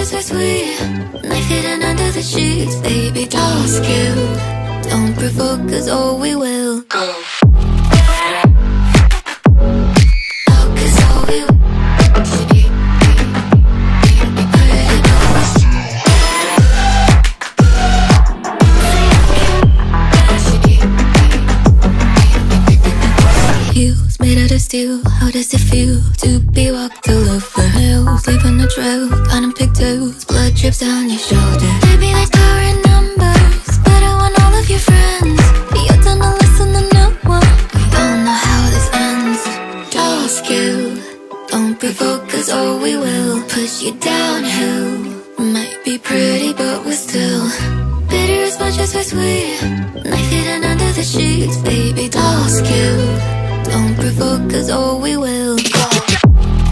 as we're sweet, knife hidden under the sheets. Baby, ask you, don't provoke, cause oh we will. Go. How does it feel to be walked all over hills, leaving a trail, caught in pigtails, blood drips down your shoulder? Maybe there's power in numbers, but I want all of your friends. You're done to listen to no one. We don't know how this ends. Ask you, don't provoke, cause oh we will. Push you downhill, might be pretty but we're still bitter as much as we're sweet, knife hidden under the sheets. Baby, ask you, don't provoke, cause oh we will.